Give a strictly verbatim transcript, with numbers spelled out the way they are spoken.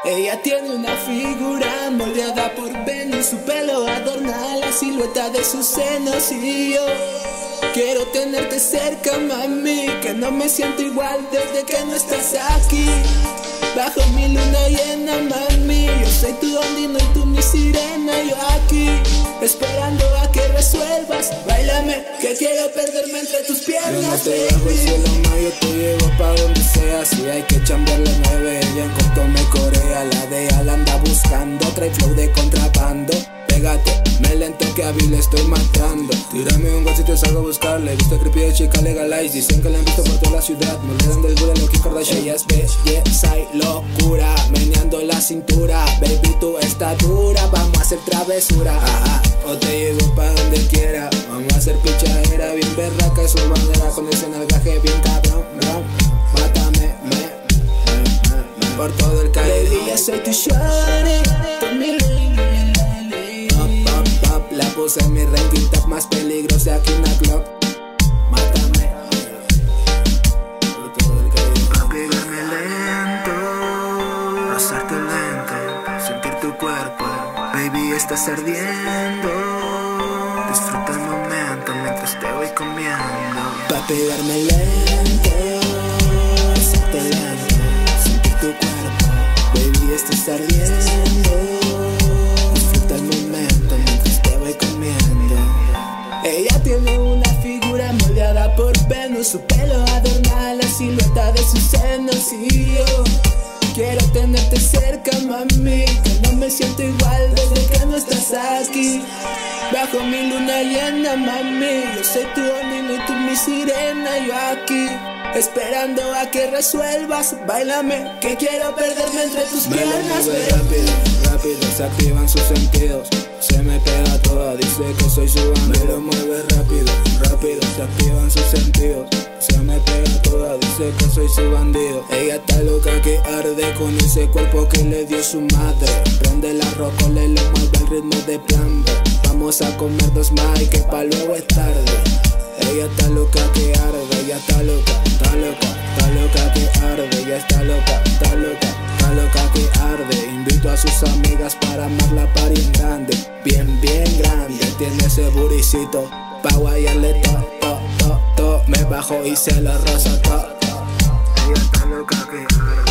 Ella tiene una figura moldeada por Venus, su pelo adorna la silueta de sus senos. Y yo quiero tenerte cerca, mami, que no me siento igual desde que no estás aquí. Bajo mi luna llena, mami, yo soy tu ondino y tú mi sirena. Yo aquí, esperando a que resuelvas. Báilame, que quiero perderme entre tus piernas, yo no te bajo el cielo, ma, yo te llevo pa' donde sea. Si hay que chambearle nueve, ella en corto me corea. La de Al anda buscando, trae flow de contrabando. Pégate, me lento que hábil estoy matando. Tírame un gol si te salgo a buscarle. Viste creepy de chica legalize, dicen que la han visto por toda la ciudad. Me olvidan del Buda, lo que Kardashian. Ella es belleza y locura, meneando la cintura. Baby, tú estás dura, vamos a hacer travesura. Ajá, o te llevo pa' donde quiera. Vamos a hacer pichadera bien berraca. Su bandera con ese nalgaje bien cabrón, bro. Mátame, me, me, me, por todo el calle. Baby, yo soy tu shorty, tú mi la puse en mi ranking top más peligrosa que una Glock. Mátame por todo el calle. Pegarme lento, rozarte lento, sentir tu cuerpo. Baby, estás ardiendo. Disfruta el momento mientras te voy comiendo. Pa' pegarme lento, rozarte lento, sentir tu cuerpo. Baby, estás ardiendo. Ella tiene una figura moldeada por Venus, su pelo adorna la silueta de sus senos. Y yo quiero tenerte cerca, mami, que no me siento igual desde que no estás aquí. Bajo mi luna llena, mami, yo soy tu ondino y tú mi sirena. Yo aquí, esperando a que resuelvas. Báilame, que quiero perderme entre tus piernas. Me lo mueve rápido, rápido, se activan sus sentidos. Se me pega toda, dice que soy su bandido. Me lo mueve rápido, rápido, se activan sus sentidos. Se me pega toda, dice que soy su bandido. Ella está loca que arde con ese cuerpo que le dio su madre. Prende la rocola y le mueve el ritmo de plan B. Vamos a comer dos más y que pa' luego es tarde. Ella está loca que arde, ella está loca, está loca, está loca que arde. Ella está loca, está loca, está loca que arde. Invito a sus amigas para amar la party en grande. Bien, bien grande, tiene ese buricito pa' guayarle to, to, to, to. Me bajo y se lo rozo to. Ella está loca que arde.